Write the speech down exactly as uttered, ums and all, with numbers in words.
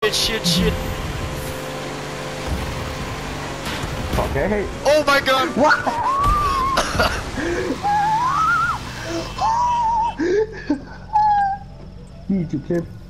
shit, shit. Okay. Oh my god! What? Need to clip.